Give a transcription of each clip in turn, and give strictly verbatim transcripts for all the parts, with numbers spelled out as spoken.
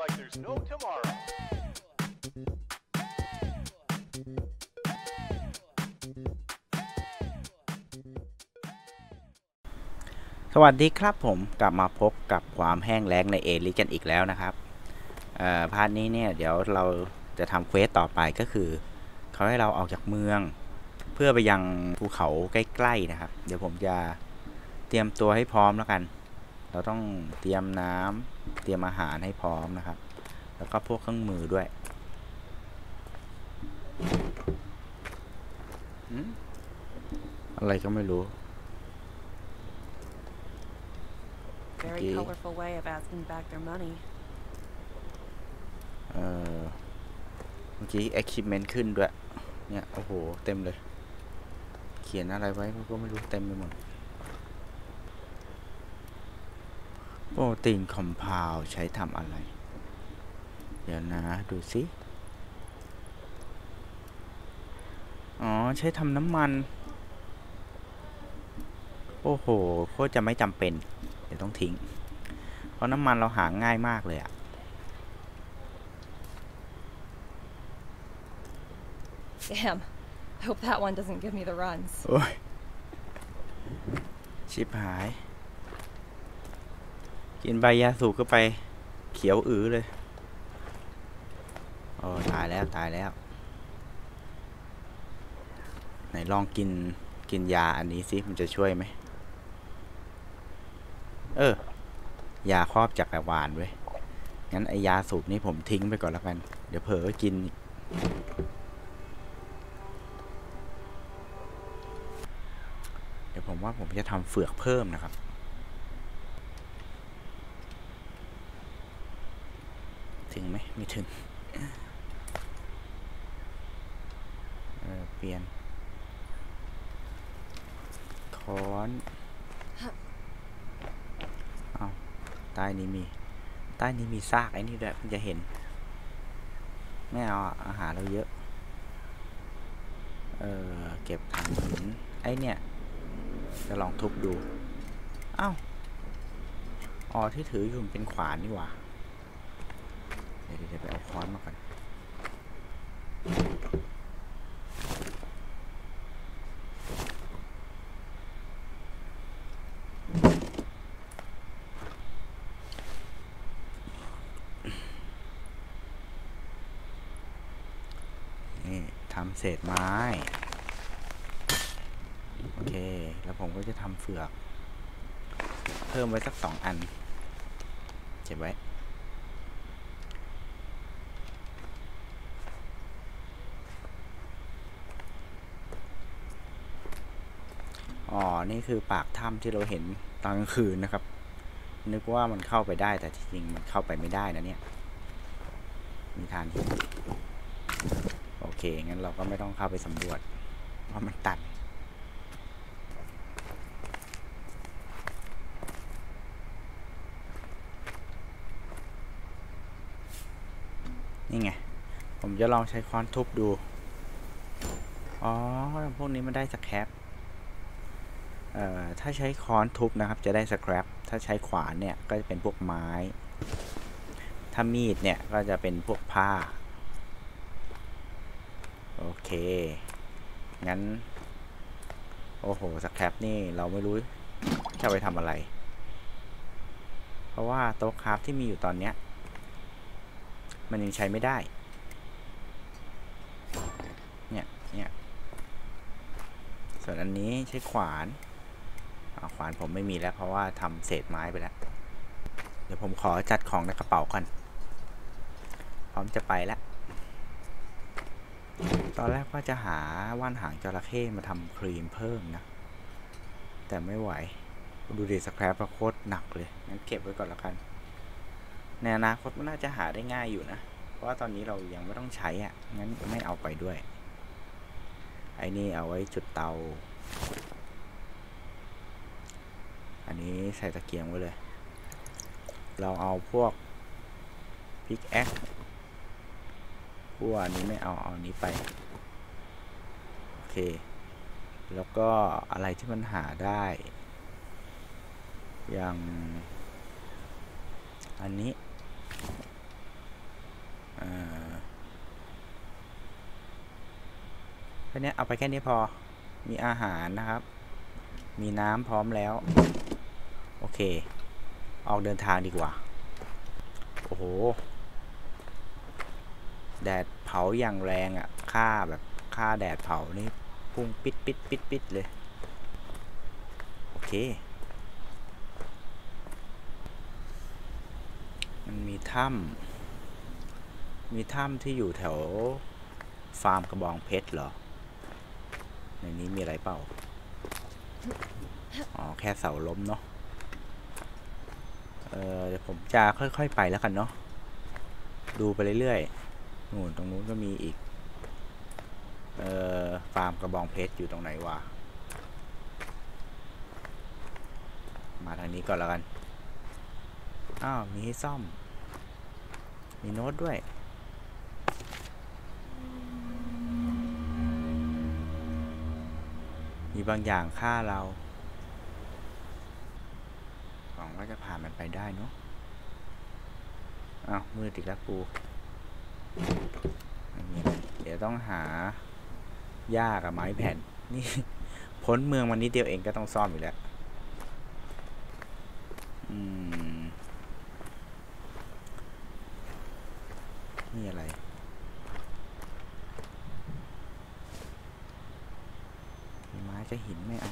like there's no tomorrow. สวัสดีครับผมกลับมาพบกับความแห้งแล้งในเอลิกันอีกแล้วนะครับพาร์ทนี้เนี่ยเดี๋ยวเราจะทำเควสต่อไปก็คือเขาให้เราออกจากเมืองเพื่อไปยังภูเขาใกล้ๆนะครับเดี๋ยวผมจะเตรียมตัวให้พร้อมแล้วกันเราต้องเตรียมน้ำเตรียมอาหารให้พร้อมนะครับแล้วก็พวกเครื่องมือด้วยอะไรก็ไม่รู้ Very colorful way of asking back their money. เออเมื่อกี้ achievement ขึ้นด้วยเนี่ยโอ้โหเต็มเลยเขียนอะไรไว้ก็ไม่รู้เต็มไปหมดโปรตีนคอมเพลด์ใช้ทำอะไรเดี๋ยวนะดูสิอ๋อใช้ทำน้ำมันโอ้โหโคตรจะไม่จำเป็นเดี๋ยวต้องทิ้งเพราะน้ำมันเราหาง่ายมากเลยอะ Damn. I hope that one doesn't give me the runs. โอ้ยชิบหายกินใบยาสูบก็ไปเขียวอื้อเลยโอ้ตายแล้วตายแล้วไหนลองกินกินยาอันนี้สิมันจะช่วยไหมเออยาครอบจักรวาลเว้ยงั้นไอยาสูบนี้ผมทิ้งไปก่อนแล้วกันเดี๋ยวเผลอกินเดี๋ยวผมว่าผมจะทำเฟือกเพิ่มนะครับถึงไหมไม่ถึงเออเปลี่ยนค้อนเอาใต้นี้มีใต้นี้มีซากไอ้นี่ด้วยคุณจะเห็นไม่เอาอาหารเราเยอะเออเก็บถังหินไอ้เนี่ยจะลองทุบดูอ้าวอ๋อที่ถืออยู่เป็นขวานนี่หว่าเดี๋ยวเดี๋ยวไปเอาค้อนมาก่อนนี่ทำเศษไม้โอเคแล้วผมก็จะทำเฟือกเพิ่มไว้สักสองอันเก็บไว้อ๋อนี่คือปากถ้ำที่เราเห็นตอนกลางคืนนะครับนึกว่ามันเข้าไปได้แต่จริงๆมันเข้าไปไม่ได้นะเนี่ยมีทางที่โอเคงั้นเราก็ไม่ต้องเข้าไปสำรวจเพราะมันตัดนี่ไงผมจะลองใช้ค้อนทุบดูอ๋อพวกนี้มันได้สแครปเอ่อถ้าใช้ค้อนทุบนะครับจะได้สแครปถ้าใช้ขวานเนี่ยก็จะเป็นพวกไม้ถ้ามีดเนี่ยก็จะเป็นพวกผ้าโอเคงั้นโอ้โหสแครปนี่เราไม่รู้จะไปทำอะไรเพราะว่าโต๊ะคราฟที่มีอยู่ตอนเนี้ยมันยังใช้ไม่ได้เนี่ยเนี่ยส่วนอันนี้ใช้ขวานขวานผมไม่มีแล้วเพราะว่าทำเศษไม้ไปแล้วเดี๋ยวผมขอจัดของในกระเป๋าก่อนพร้อมจะไปแล้วตอนแรกว่าจะหาว่านหางจระเข้มาทำครีมเพิ่มนะแต่ไม่ไหวดูดิสแครปโคตรหนักเลยงั้นเก็บไว้ก่อนแล้วกันในอนาคตมันน่าจะหาได้ง่ายอยู่นะเพราะว่าตอนนี้เรายังไม่ต้องใช้อ่ะงั้นไม่เอาไปด้วยไอ้นี่เอาไว้จุดเตาอันนี้ใส่ตะเกียงไว้เลยเราเอาพวกพิกแอคพวกอันนี้ไม่เอาเอานี้ไปโอเคแล้วก็อะไรที่มันหาได้อย่างอันนี้ค่นี้เอาไปแค่นี้พอมีอาหารนะครับมีน้ำพร้อมแล้วโอเคออกเดินทางดีกว่าโอ้โหแดดเผาอย่างแรงอ่ะค่าแบบค่าแดดเผานี่พุ่งปิดปิดปิดปิดเลยโอเคมันมีถ้ำมีถ้ำที่อยู่แถวฟาร์มกระบองเพชรเหรอในนี้มีอะไรเปล่าอ๋อแค่เสาล้มเนาะเออเดี๋ยวผมจะค่อยๆไปแล้วกันเนาะดูไปเรื่อยๆนู่นตรงนู้นก็มีอีกเอ่อฟาร์มกระบองเพชรอยู่ตรงไหนวะมาทางนี้ก่อนแล้วกันอ้าวมีให้ซ่อมมีโน้ตด้วยมีบางอย่างฆ่าเราหวังว่าจะผ่านมันไปได้เนาะอ้าวมืดอีกแล้วกูไม่มีอะไรเดี๋ยวต้องหาหญ้ากับไม้แผ่นนี่พ้นเมืองวันนี้เดียวเองก็ต้องซ่อมอยู่แล้วอืมนี่อะไรไม้กับหินไม่เอา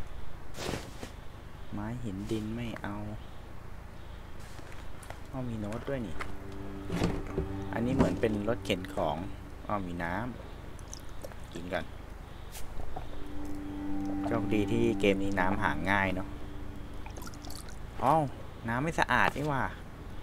ไม้หินดินไม่เอาอ้อมีโน้ตด้วยนี่อันนี้เหมือนเป็นรถเข็นของอ้อมีน้ำกินกันโชคดีที่เกมนี้น้ำหาง่ายเนาะอ้าวน้ำไม่สะอาดนี่ว่า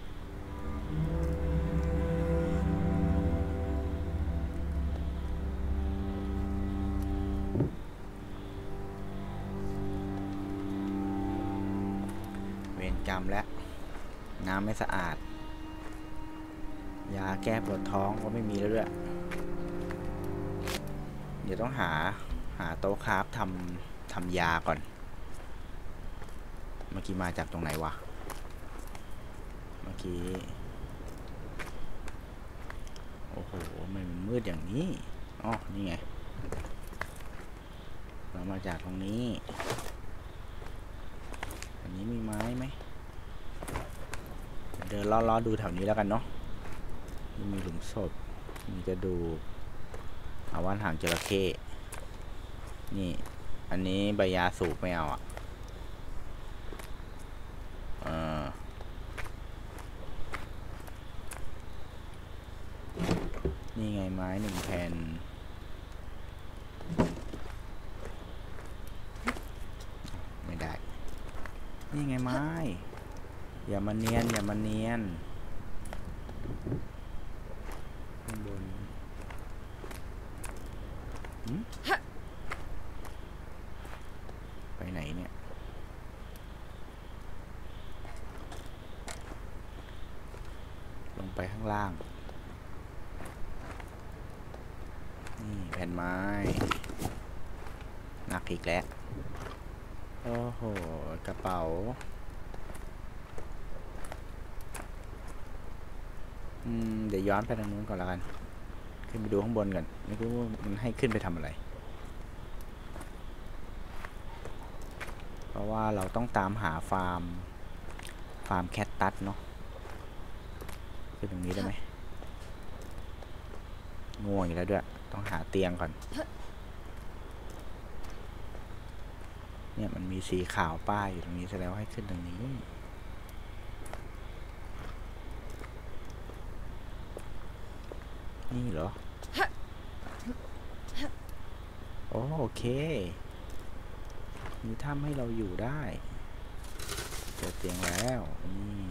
เวรกรรมแล้วน้ำไม่สะอาดยาแก้ปวดท้องก็ไม่มีแล้วด้วยเดี๋ยวต้องหาหาโต๊ะคราฟทำทำยาก่อนเมื่อกี้มาจากตรงไหนวะเมื่อกี้โอ้โหมันมืดอย่างนี้อ๋อนี่ไงเรามาจากตรงนี้อันนี้มีไม้ไหมเดินล้อๆดูแถวนี้แล้วกันเนาะมีหลุมศพมีกระดูกอาว่านหางจระเข้นี่อันนี้ใบยาสูบไม่เอาอ่ะเออนี่ไงไม้หนึ่งแผ่นไม่ได้นี่ไงไม้อย่ามาเนียนอย่ามาเนียนข้างบนไปไหนเนี่ยลงไปข้างล่างนี่แผ่นไม้หนักอีกแล้วโอ้โหกระเป๋าอืมเดี๋ยวย้อนไปทางนู้นก่อนแล้วกันขึ้นไปดูข้างบนก่อนไม่รู้มันให้ขึ้นไปทำอะไรเพราะว่าเราต้องตามหาฟาร์มฟาร์มแคทตัสเนาะขึ้นตรงนี้ได้ไหมง่วงอยู่แล้วด้วยต้องหาเตียงก่อนเนี่ยมันมีสีขาวป้ายอยู่ตรงนี้แสดงว่าให้ขึ้นตรงนี้นี่เหรอโอโอเคมีถ้ำให้เราอยู่ได้เจอเตียงแล้วนี่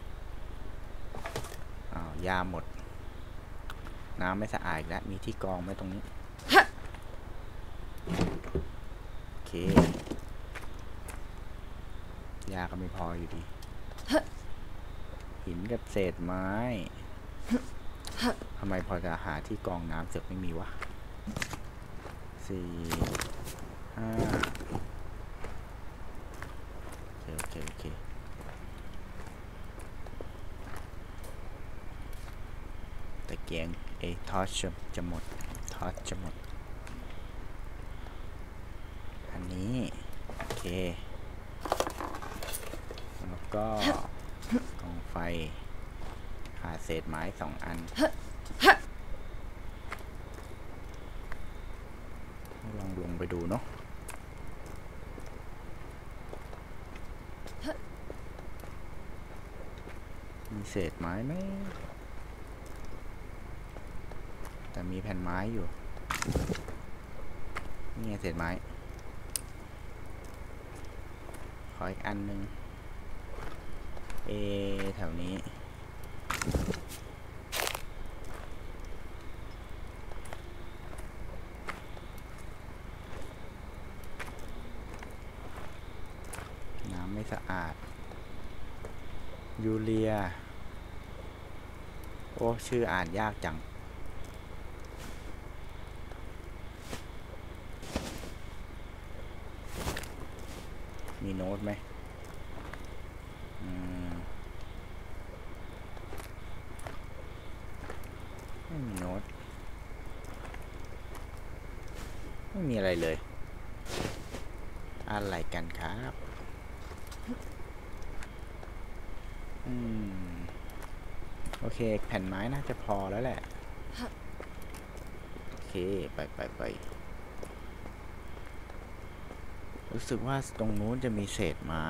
อ้าวยาหมดน้ำไม่สะอาดแล้วมีที่กองไหมตรงนี้โอเคยาก็ไม่พออยู่ดีหินกับเศษไม้ทำไมพอจะหาที่กองน้ำเสือกไม่มีวะสี่ห้าโอเคโอเคโอเคตะเกียงเอทอร์ชจะหมดทอร์ชจะหมดนี้โอเคแล้วก็กองไฟขาดเศษไม้สองอันลองลงไปดูเนาะมีเศษไม้ไหมแต่มีแผ่นไม้อยู่นี่ไงเศษไม้ขออีกอันหนึ่งเอแถวนี้น้ำไม่สะอาดยูเรียโอ้ชื่ออ่านยากจังมีโน้ตไหมอืมไม่มีโน้ตไม่มีอะไรเลยอะไรกันครับอืมโอเคแผ่นไม้น่าจะพอแล้วแหละโอเคไปไปไปรู้สึกว่าตรงนู้นจะมีเศษไม้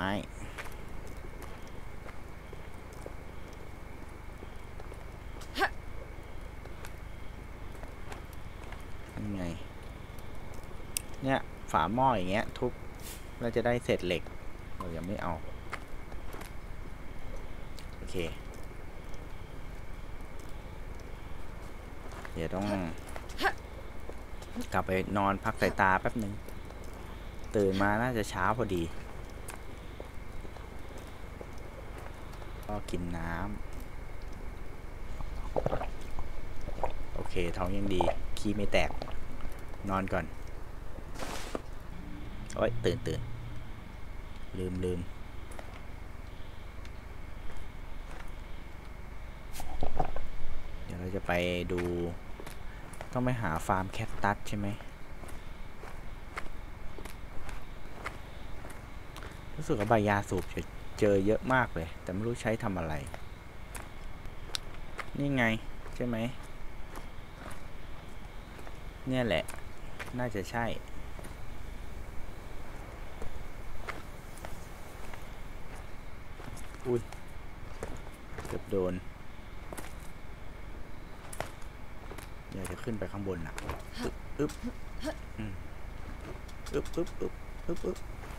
ยังไงเนี่ยฝาหม้ออย่างเงี้ยทุบแล้วจะได้เศษเหล็กเรายังไม่เอาโอเคเดี๋ยวต้องกลับไปนอนพักสายตาแป๊บนึงตื่นมาน่าจะเช้าพอดีก็กินน้ำโอเคท้องยังดีขี้ไม่แตกนอนก่อนโอ๊ยตื่นตื่นลืมลืมเดี๋ยวเราจะไปดูต้องไปหาฟาร์มแคคตัสใช่ไหมรู้สึกว่าใบยาสูบเจอเยอะมากเลยแต่ไม่รู้ใช้ทำอะไรนี่ไงใช่ไหมเนี่ยแหละน่าจะใช่อุ้ยเกือบโดนเดี๋ยวจะขึ้นไปข้างบนนะอึ๊บอึ๊บอึ๊บอึ๊บอึ๊บอึ๊บ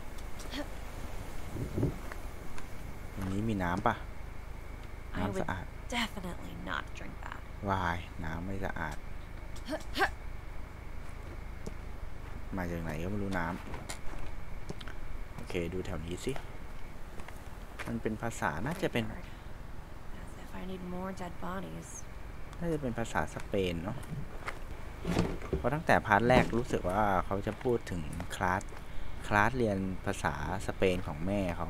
ตรงนี้มีน้ำปะน้ำสะอาด Definitely not drink that. วายน้ำไม่สะอาดมาจากไหนก็ไม่รู้น้ำโอเคดูแถวนี้สิมันเป็นภาษาน่าจะเป็น As if I need more dead bodies. น่าจะเป็นภาษาสเปนเนาะเพราะตั้งแต่พาร์ทแรกรู้สึกว่าเขาจะพูดถึงคลาสคลาสเรียนภาษาสเปนของแม่เขา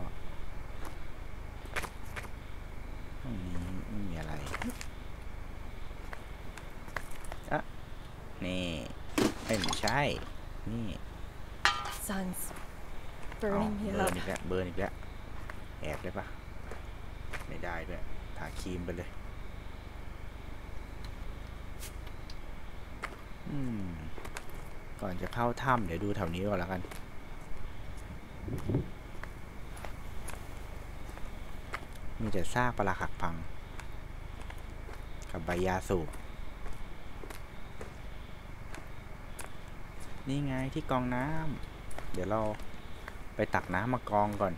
ไม่มีอะไรอะนี่ไม่ใช่นี่ Sun's เบิ burning me ร์น up. อีกแล้วเบิร์นอีกแล้วแอบได้ปะไม่ได้ด้วยทาครีมไปเลยอืมก่อนจะเข้าถ้ำเดี๋ยวดูแถวนี้ก่อนแล้วกันมีแต่ซากปรักหักพังกับใบยาสูบนี่ไงที่กองน้ำเดี๋ยวเราไปตักน้ำมากองก่อน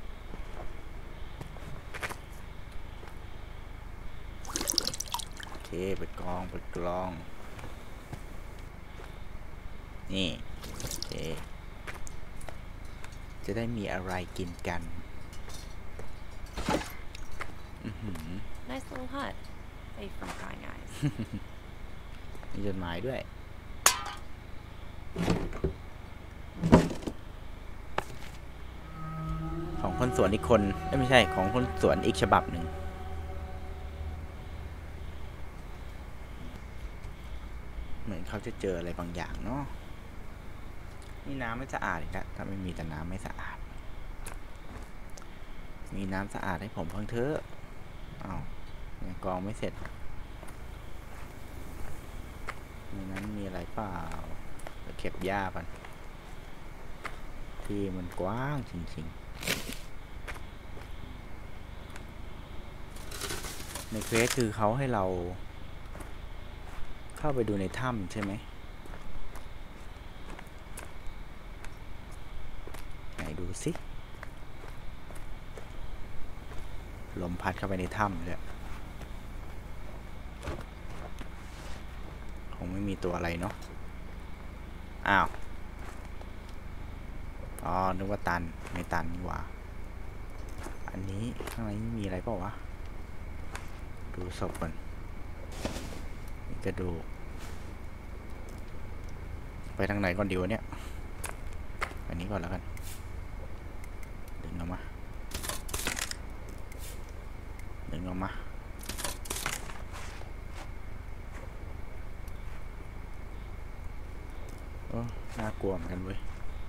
โอเคไปกองไปกรองนี่โอเคจะได้มีอะไรกินกัน Nice little hut. Safe from prying eyes. มีจดหมายด้วยของคนสวนอีกคนไม่ใช่ของคนสวนอีกฉบับหนึ่งเหมือนเขาจะเจออะไรบางอย่างเนาะนี่น้ำไม่สะอาดอีกแล้วถ้าไม่มีแต่น้ำไม่สะอาดมีน้ำสะอาดให้ผมเพิ่งเถอะอ้าวยังกรองไม่เสร็จในนั้นมีอะไรเปล่าเก็บหญ้าก่อนที่มันกว้างจริงๆในเควสคือเขาให้เราเข้าไปดูในถ้ำใช่ไหมไหนดูสิลมพัดเข้าไปในถ้ำเลยคงไม่มีตัวอะไรเนาะอ้าวอ๋อนึกว่าตันไม่ตันนี่หว่าอันนี้ข้างในมีอะไรเปล่าวะดูศพก่อนนี่กระดูกไปทางไหนก่อนดีวะเนี่ยอันนี้ก่อนแล้วกันดึงออกมาดึงออกมาโอ้น่ากลัวเหมือนกันเว้ย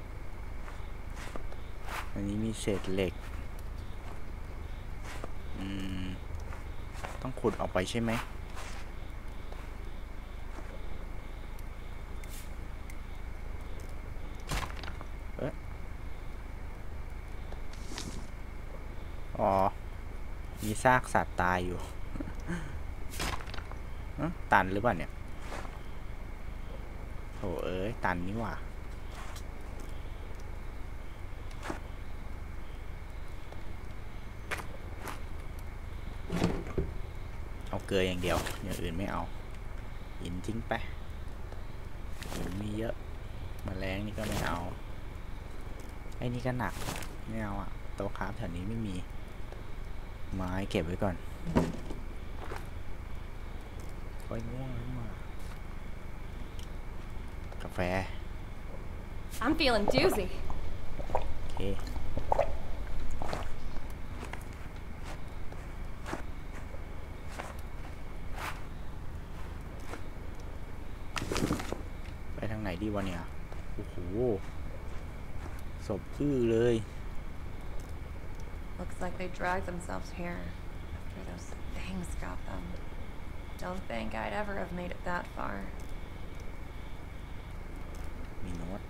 อันนี้มีเศษเหล็กอืมต้องขุดออกไปใช่ไหมเอ๊ะอ๋อมีซากสัตว์ตายอยู่ ตันหรือเปล่าเนี่ยโหเอ้ยตันนี่หว่าเอาเกลืออย่างเดียวอย่างอื่นไม่เอาหินทิ้งไปหินมีเยอะแมลงนี่ก็ไม่เอาไอ้นี่ก็หนักไม่เอาอะโต๊ะคราฟแถวนี้ไม่มีไม้เก็บไว้ก่อนค่อยง่วงขึ้นมากาแฟ I'm feeling doozy. โอเคไปทางไหนดีวะเนี่ยโอ้โหศพอื้อเลย Looks like they dragged themselves here after those things got them. Don't think I'd ever have made it that far. มีโน้ต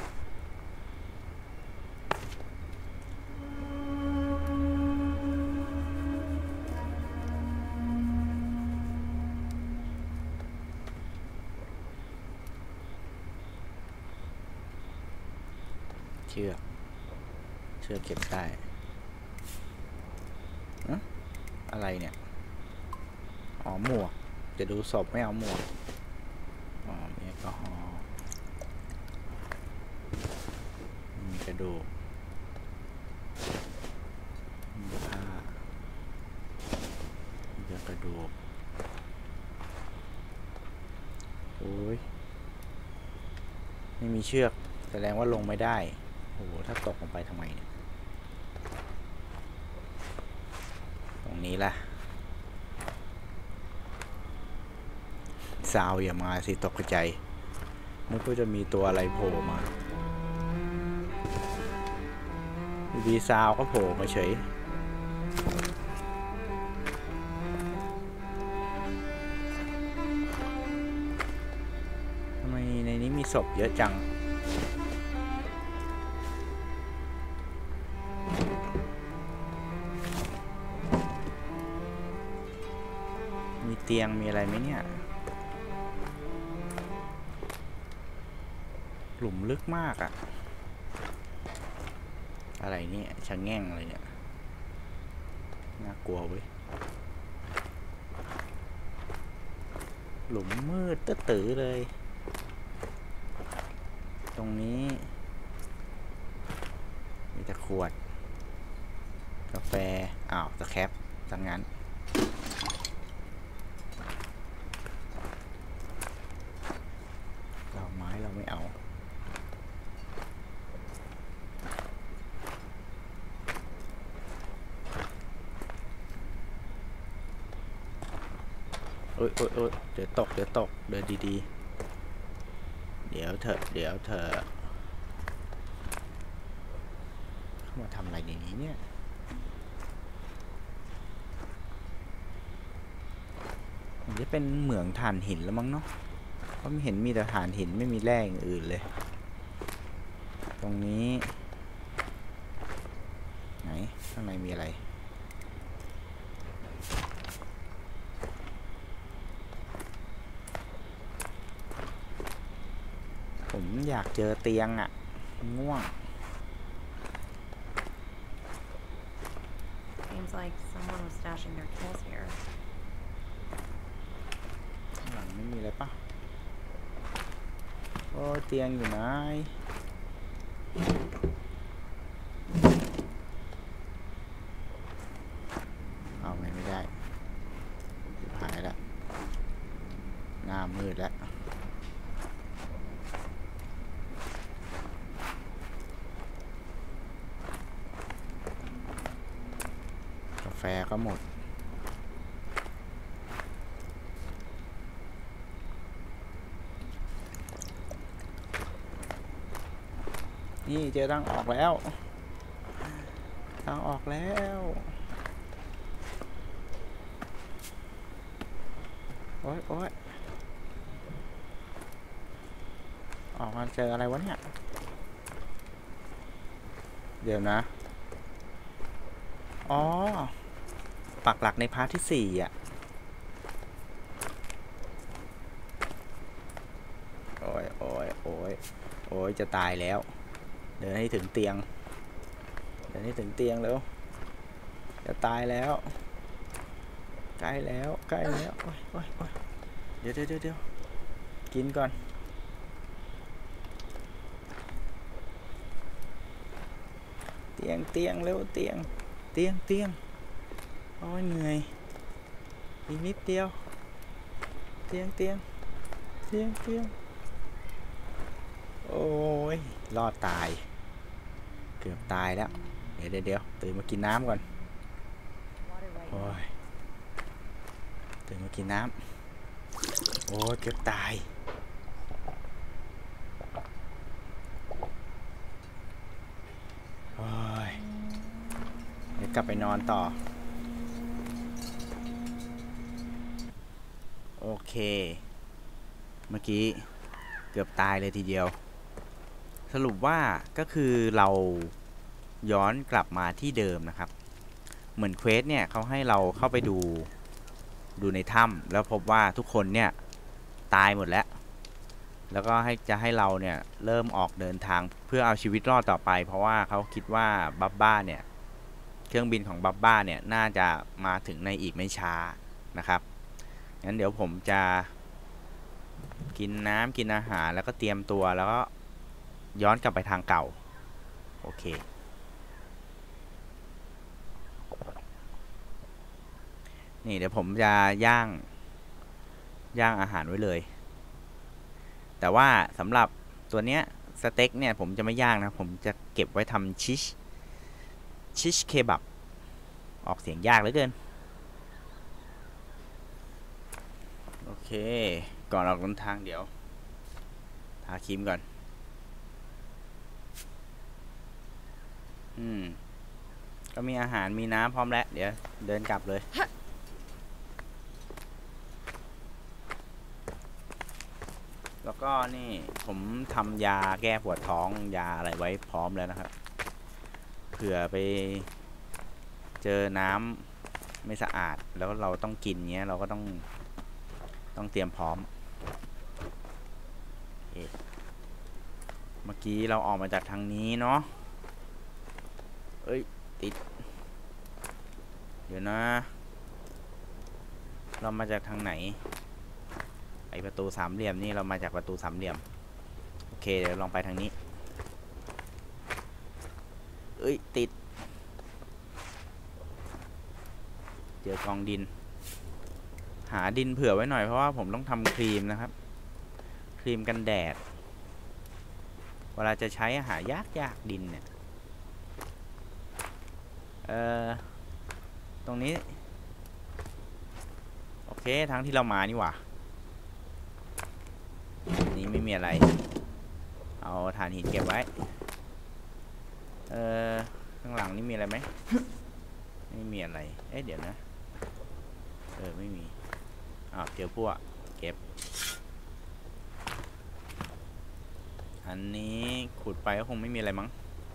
เชือกเชือกเก็บได้อะอะไรเนี่ยอ๋อหมวกจะดูศพไม่เอาหมวกอ๋อมีแอลกอฮอล์มีกระดูกมีผ้ามีกระดูกโอ้ยไม่มีเชือกแสดงว่าลงไม่ได้โอ้โหถ้าตกลงไปทำไมเนี่ยตรงนี้ล่ะซาวอย่ามาสิตกใจนึกว่าจะมีตัวอะไรโผล่มาบีซาวก็โผล่มาเฉยทำไมในนี้มีศพเยอะจังมีเตียงมีอะไรไหมเนี่ยหลุมลึกมากอะอะไรเนี่ยชะแง่งอะไรเนี่ยน่ากลัวเว้ยหลุมมืดตื้อๆเลยตรงนี้มีแต่ขวดกาแฟอ้าวตะแคปจังงั้นเราไม้เราไม่เอาโอ๊ยโอ๊ยโอ๊ยเดี๋ยวตกเดี๋ยวตกเดินดีๆเดี๋ยวเถอะเดี๋ยวเถอะมาทำอะไรในนี้เนี่ยมันจะเป็นเหมืองถ่านหินแล้วมั้งเนาะเพราะไม่เห็นมีแต่ถ่านหินไม่มีแร่อย่างอื่นเลยตรงนี้ไหนข้างในมีอะไรผมอยากเจอเตียงอ่ะง่วง Seems like someone was stashing their tools here. ข้างหลังไม่มีอะไรปะโอ้เตียงอยู่ไหนเอาไงไม่ได้หายแล้วหน้ามืดแล้วกาแฟก็หมดนี่เจอทางออกแล้วทางออกแล้วโอ๊ยโอ๊ยออกมาเจออะไรวะเนี่ยเดี๋ยวนะอ๋อปักหลักในพาร์ทที่สี่อ่ะโอ้ยโอ้ยโอ้ยโอ้ยจะตายแล้วเดินให้ถึงเตียงเดินให้ถึงเตียงแล้วจะตายแล้วใกล้แล้วใกล้แล้วโอ้ยโอ้ยโอ้ยเดี๋ยวเดี๋ยวเดี๋ยวกินก่อนเตียงเตียงเร็วเตียงเตียงเตียงโอ้ยเหนื่อยอีกนิดเดียวเตียงเตียงเตียงเตียงโอ้ยรอดตายเกือบตายแล้วเดี๋ยวเดี๋ยวตื่นมากินน้ำก่อนโอ้ยตื่นมากินน้ำโอ้ยเกือบตายโอ้ยเดี๋ยวกลับไปนอนต่อโอเคเมื่อกี้เกือบตายเลยทีเดียวสรุปว่าก็คือเราย้อนกลับมาที่เดิมนะครับเหมือนเควสเนี่ยเขาให้เราเข้าไปดูดูในถ้ำแล้วพบว่าทุกคนเนี่ยตายหมดแล้วแล้วก็ให้จะให้เราเนี่ยเริ่มออกเดินทางเพื่อเอาชีวิตรอดต่อไปเพราะว่าเขาคิดว่าบับบ้าเนี่ยเครื่องบินของบับบ้าเนี่ยน่าจะมาถึงในอีกไม่ช้านะครับงั้นเดี๋ยวผมจะกินน้ำกินอาหารแล้วก็เตรียมตัวแล้วก็ย้อนกลับไปทางเก่าโอเคนี่เดี๋ยวผมจะย่างย่างอาหารไว้เลยแต่ว่าสำหรับตัวเนี้ยสเต็กเนี่ยผมจะไม่ย่างนะผมจะเก็บไว้ทำชิชชิชเคบับออกเสียงยากเหลือเกินโอเคก่อนออกเดินทางเดี๋ยวทาครีมก่อนอืมก็มีอาหารมีน้ำพร้อมแล้วเดี๋ยวเดินกลับเลยแล้วก็นี่ผมทำยาแก้ปวดท้องยาอะไรไว้พร้อมแล้วนะครับเผื่อไปเจอน้ำไม่สะอาดแล้วเราต้องกินเงี้ยเราก็ต้องต้องเตรียมพร้อมเมื่อกี้เราออกมาจากทางนี้เนาะเอ้ยติดเดี๋ยวนะเรามาจากทางไหนไอประตูสามเหลี่ยมนี่เรามาจากประตูสามเหลี่ยมโอเคเดี๋ยวลองไปทางนี้เอ้ยติดเจอกองดินหาดินเผื่อไว้หน่อยเพราะว่าผมต้องทำครีมนะครับครีมกันแดดเวลาจะใช้หายากยากดินเนี่ยเอ่อตรงนี้โอเคทางที่เรามานี่หว่านี้ไม่มีอะไรเอาถ่านหินเก็บไว้เอ่อข้างหลังนี่มีอะไรไหม ไม่มีอะไรเอ๊ะเดี๋ยวนะเออไม่มีอ้าวเจอพวกเก็บอันนี้ขุดไปก็คงไม่มีอะไรมั้ง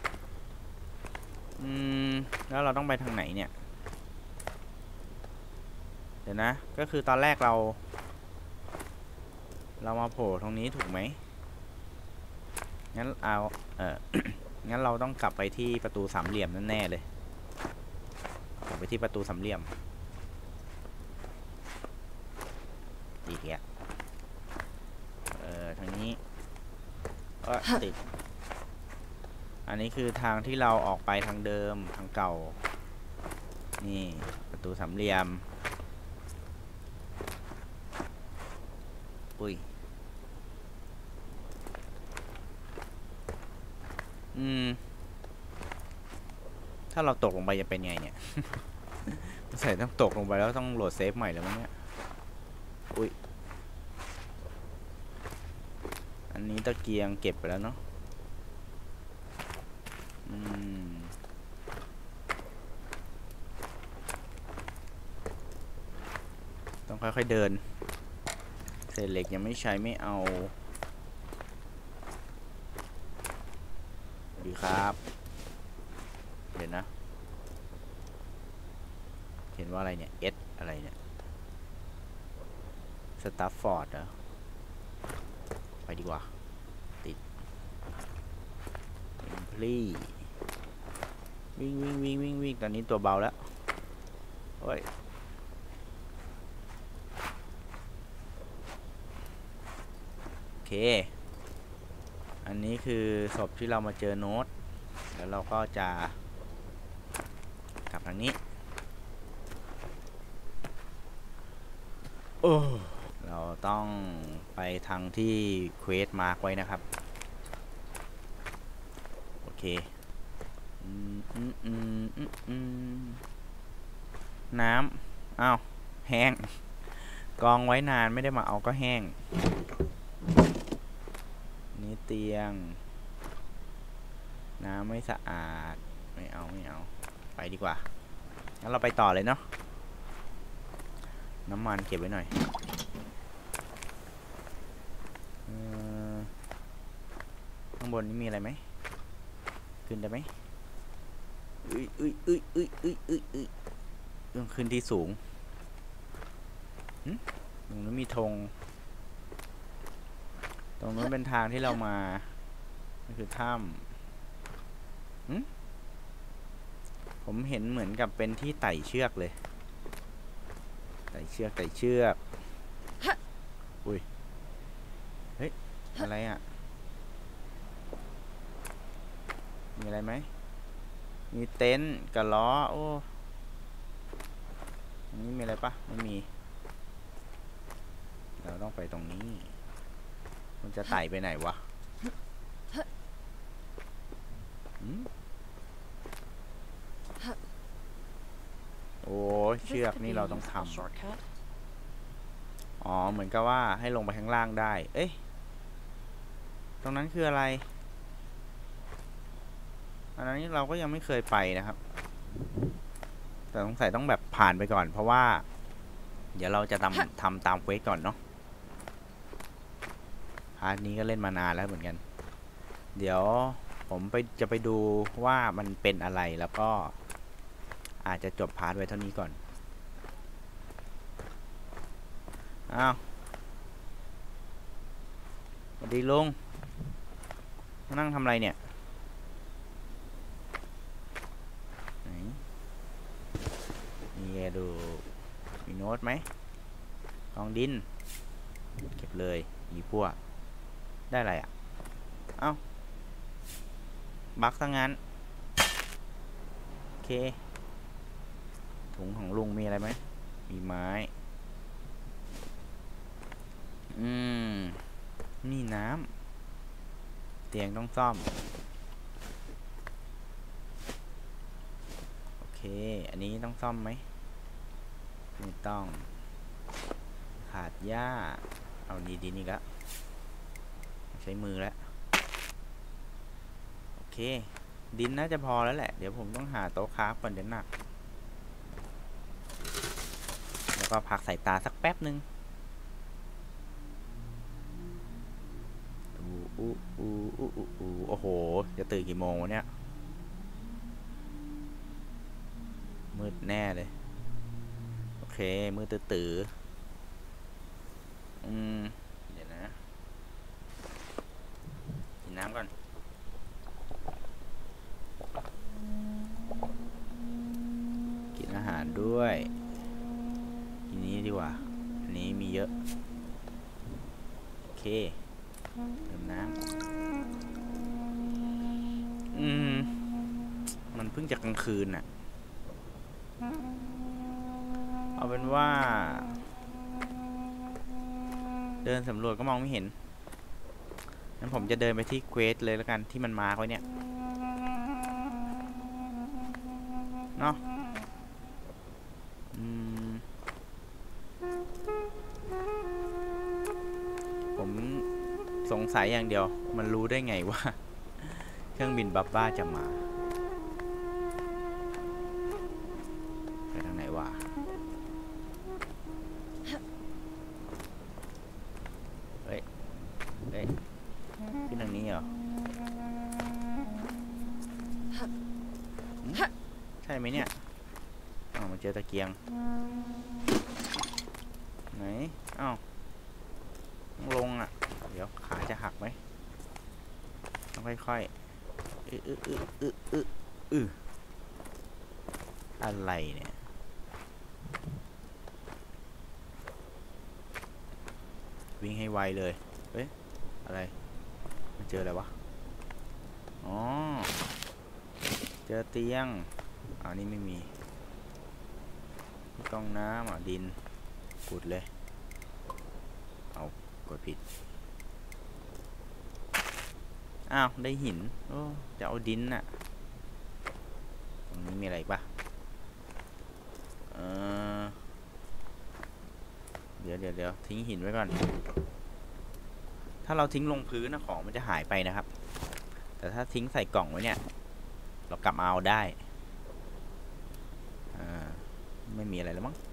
อืมแล้วเราต้องไปทางไหนเนี่ยเดี๋ยวนะก็คือตอนแรกเราเรามาโผล่ตรงนี้ถูกไหมงั้นเอาเออ งั้นเราต้องกลับไปที่ประตูสามเหลี่ยมนั่นแน่เลยกลับไปที่ประตูสามเหลี่ยมอีกแล้วเออทางนี้เออติดอันนี้คือทางที่เราออกไปทางเดิมทางเก่านี่ประตูสามเหลี่ยมอุ้ยอืมถ้าเราตกลงไปจะเป็นไงเนี่ย ใส่ต้องตกลงไปแล้วต้องโหลดเซฟใหม่แล้วมั้งเนี่ยอุ้ยอันนี้ตะเกียงเก็บไปแล้วเนาะอืมต้องค่อยๆเดินเศษเหล็กยังไม่ใช้ไม่เอาดีครับเดี๋ยวนะเห็นว่าอะไรเนี่ย S อะไรเนี่ยสตาร์ฟอร์ดเหรอไปดีกว่าติดพลีวิ่งวิ่งวิ่งวิ่งวิ่งตอนนี้ตัวเบาแล้วโอ้ยโอเคอันนี้คือศพที่เรามาเจอโน้ตแล้วเราก็จะกลับทางนี้โอ้เราต้องไปทางที่เควสมาร์กไว้นะครับโอเคอืมอืมอืมอืมอืมน้ำอ้าวแห้งกองไว้นานไม่ได้มาเอาก็แห้งนี่เตียงน้ำไม่สะอาดไม่เอาไม่เอาไปดีกว่างั้นเราไปต่อเลยเนาะน้ำมันเก็บไว้หน่อยข้างบนนี้มีอะไรไหมขึ้นได้ไหมอุ้ยอุ้ยอุ้ยอุ้ยอุ้ยอุ้ยอุ้ยต้องขึ้นที่สูงตรงนู้นมีธงตรงนู้นเป็นทางที่เรามานี่คือถ้ำผมเห็นเหมือนกับเป็นที่ไต่เชือกเลยไต่เชือกไต่เชือกอุ้ยเฮ้ยอะไรอ่ะมีอะไรไหมมีเต็นท์กับล้อโอ้อันนี้มีอะไรปะไม่มีเราต้องไปตรงนี้มันจะไต่ไปไหนวะโอ้เชือกนี่เราต้องทำอ๋อเหมือนกับว่าให้ลงไปข้างล่างได้เอ๊ะตรงนั้นคืออะไรอันนี้เราก็ยังไม่เคยไปนะครับแต่สงสัยต้องแบบผ่านไปก่อนเพราะว่าเดี๋ยวเราจะทำทำตามเควสก่อนเนาะพาร์ทนี้ก็เล่นมานานแล้วเหมือนกันเดี๋ยวผมไปจะไปดูว่ามันเป็นอะไรแล้วก็อาจจะจบพาร์ทไว้เท่านี้ก่อนอ้าวสวัสดีลุงนั่งทำอะไรเนี่ยนี่ดูมีโน้ตไหมกองดินเก็บเลยมีพวกได้อะไรอ่ะเอ้าบักซะงั้นโอเคถุงของลุงมีอะไรไหมมีไม้อืมนี่น้ำเตียงต้องซ่อมโอเคอันนี้ต้องซ่อมไหมไม่ต้องขาดหญ้าเอาดีดีนี่ละใช้มือแล้วโอเคดินน่าจะพอแล้วแหละเดี๋ยวผมต้องหาโต๊ะคราฟก่อนเดี๋ยวหนักแล้วก็พักสายตาสักแป๊บนึงอู้อู้อู้อู้อู้โอ้โหจะตื่นกี่โมงวะเนี่ยมืดแน่เลยโอเคมืดตื่นอืมเดี๋ยวนะกินน้ำก่อนกินอาหารด้วยกินนี้ดีกว่าอันนี้มีเยอะโอเคดื่มน้ำอืมมันเพิ่งจะกลางคืนน่ะเอาเป็นว่าเดินสำรวจก็มองไม่เห็นงั้นผมจะเดินไปที่เควสเลยแล้วกันที่มันมาร์คไว้เนี่ยเนาะอืมผมสงสัยอย่างเดียวมันรู้ได้ไงว่าเครื่องบินบับบ้าจะมาไปทางไหนวะเฮ้ยเฮ้ยขึ้นทางนี้เหรอใช่ไหมเนี่ยอ้าวมาเจอตะเกียงไหนอ้าวต้องลงอ่ะเดี๋ยวขาจะหักไหมต้องค่อยๆอื้ออื้ออื้ออื้ออื้ออื้ออะไรเนี่ยวิ่งให้ไวเลยเฮ้ยอะไรมันเจออะไรวะอ๋อเจอเตียงอันนี้ไม่มีกล้องน้ำอ่ะดินขุดเลยเอากดผิดอ้าวได้หินโอ้จะเอาดินน่ะตรงนี้มีอะไรปะเออเดี๋ยวเดี๋ยวเดี๋ยวทิ้งหินไว้ก่อนถ้าเราทิ้งลงพื้นนะของมันจะหายไปนะครับแต่ถ้าทิ้งใส่กล่องไว้เนี่ยเรากลับมาเอาได้อ่าไม่มีอะไรแล้วมั้ง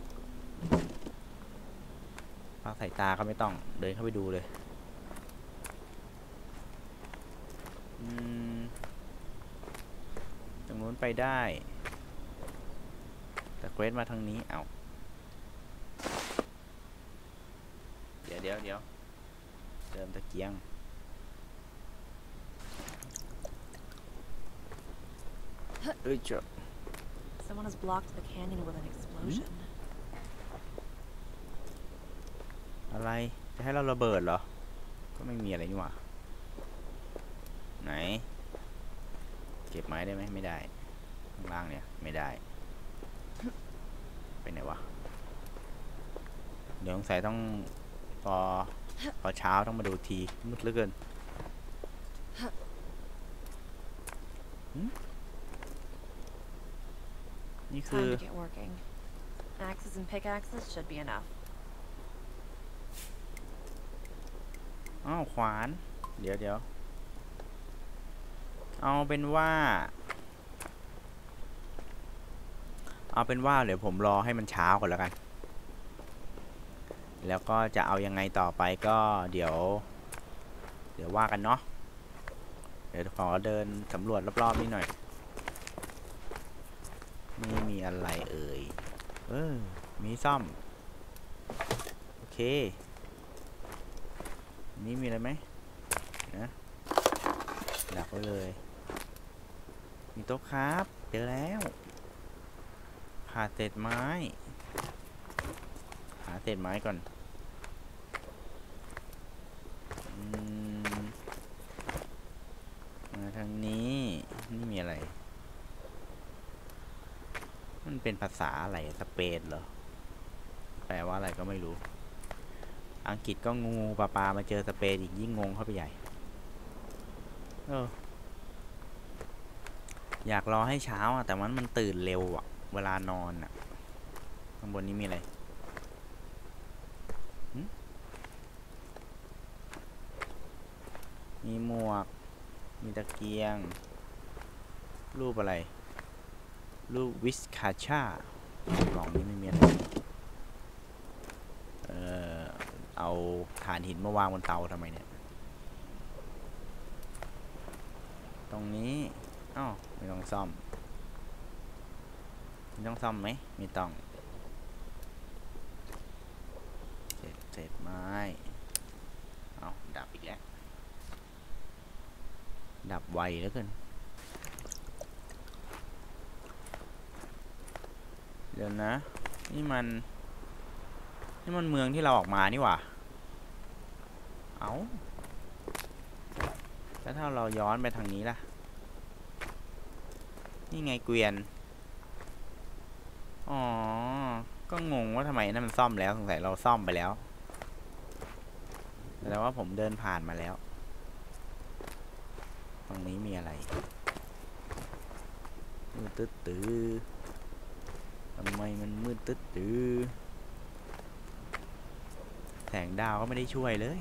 พักสายตาก็ไม่ต้องเดินเข้าไปดูเลยอืมตรงนู้นไปได้แต่เควสมาทางนี้เอาเดี๋ยวเดี๋ยวเดี๋ยวเติมตะเกียงเอ้ยเจ้า Someone has blocked the canyon with an explosion. อะไรจะให้เราระเบิดเหรอก็ไม่มีอะไรนี่หว่าไหนเก็บไม้ได้ไหมไม่ได้ข้างล่างเนี่ยไม่ได้ไปไหนวะเดี๋ยวสงสัยต้องพอพอเช้าต้องมาดูทีมืดเหลือเกินนี่คือ Time to get working. Axes and pickaxes should be enough. อ้าวขวานเดี๋ยวเดี๋ยวเอาเป็นว่าเอาเป็นว่าเดี๋ยวผมรอให้มันเช้าก่อนแล้วกันแล้วก็จะเอายังไงต่อไปก็เดี๋ยวเดี๋ยวว่ากันเนาะเดี๋ยวขอเดินสำรวจรอบๆนี้หน่อยนี่มีอะไรเอ่ยเออมีซ่อมโอเคนี่มีอะไรไหมนะดักไว้เลยมีโต๊ะครับเจอแล้วขาดเศษไม้หาเศษไม้ก่อนอืมมาทางนี้นี่มีอะไรมันเป็นภาษาอะไรสเปนเหรอแปลว่าอะไรก็ไม่รู้อังกฤษก็งูปลาปลามาเจอสเปนอีกยิ่งงงเข้าไปใหญ่เอออยากรอให้เช้าอ่ะแต่มันมันตื่นเร็วอ่ะเวลานอนอ่ะข้างบนนี้มีอะไรมีหมวกมีตะเกียงรูปอะไรรูปวิสคาชากล่องนี้ไม่มีอะไรเออเอาถ่านหินมาวางบนเตาทำไมเนี่ยตรงนี้อ้าวไม่ต้องซ่อมไม่ต้องซ่อมไหมไม่ต้องเสร็จเสร็จไม้เอาดับอีกแล้วดับไวแล้วกันเดี๋ยวนะนี่มันนี่มันเมืองที่เราออกมานี่หว่าเอาแล้วถ้าเราย้อนไปทางนี้ล่ะนี่ไงเกวียนอ๋อก็งงว่าทำไมนั่นมันซ่อมแล้วสงสัยเราซ่อมไปแล้วแต่ว่าผมเดินผ่านมาแล้วตรงนี้มีอะไรมืดตึ๊ดตื้อทำไมมันมืดตึ๊ดตื้อแสงดาวก็ไม่ได้ช่วยเลย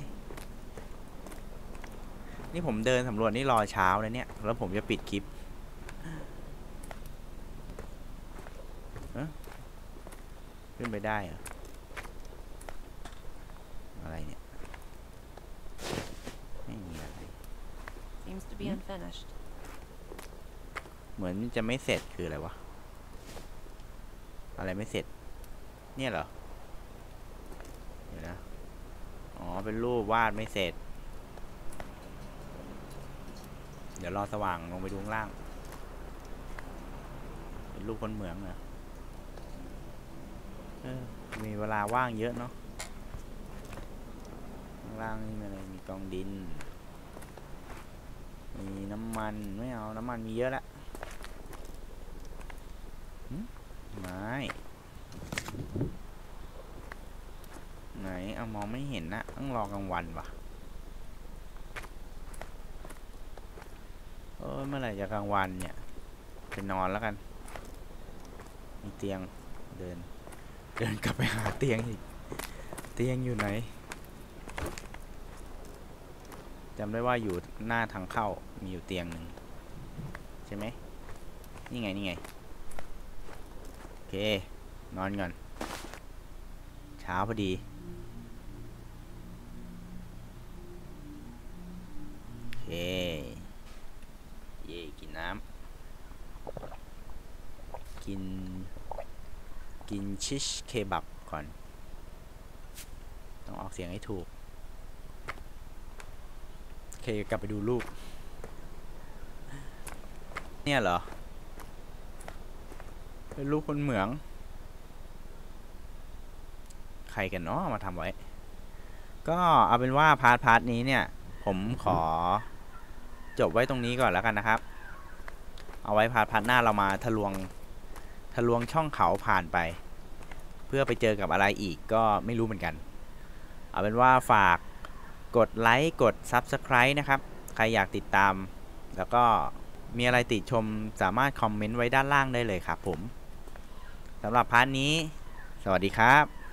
นี่ผมเดินสำรวจนี่รอเช้าเลยเนี่ยแล้วผมจะปิดคลิปขึ้นไปได้เหรออะไรเนี่ยไม่มีอะไร Seems to be unfinished. เหมือนจะไม่เสร็จคืออะไรวะอะไรไม่เสร็จเนี่ยเหรอเดี๋ยวนะอ๋อเป็นรูปวาดไม่เสร็จเดี๋ยวรอสว่างลงไปดูข้างล่างเป็นรูปคนเหมืองเหรอเออมีเวลาว่างเยอะเนาะข้างล่างนี่มีอะไรมีกองดินมีน้ำมันไม่เอาน้ำมันมีเยอะแล้วไม้ไหนเอามองไม่เห็นนะต้องรอกลางวันวะเออเมื่อไหร่จะกลางวันเนี่ยไปนอนแล้วกันมีเตียงเดินเดินกลับไปหาเตียงอีกเตียงอยู่ไหนจำได้ว่าอยู่หน้าทางเข้ามีอยู่เตียงหนึ่งใช่ไหมนี่ไงนี่ไงโอเคนอนก่อนเช้าพอดีโอเคเย่กินน้ำกินกินชิชเคบับก่อนต้องออกเสียงให้ถูกโอเคกลับไปดูรูปเนี่ยเหรอเป็นรูปคนเหมืองใครกันเนาะมาทำไว้ก็เอาเป็นว่าพาร์ทพาร์ทนี้เนี่ยผมขอจบไว้ตรงนี้ก่อนแล้วกันนะครับเอาไว้พาร์ทพาร์ทหน้าเรามาทะลวงทะลวงช่องเขาผ่านไปเพื่อไปเจอกับอะไรอีกก็ไม่รู้เหมือนกันเอาเป็นว่าฝากกดไลค์กด ซับสไครบ์ นะครับใครอยากติดตามแล้วก็มีอะไรติชมสามารถคอมเมนต์ไว้ด้านล่างได้เลยครับผมสำหรับพาร์ทนี้สวัสดีครับ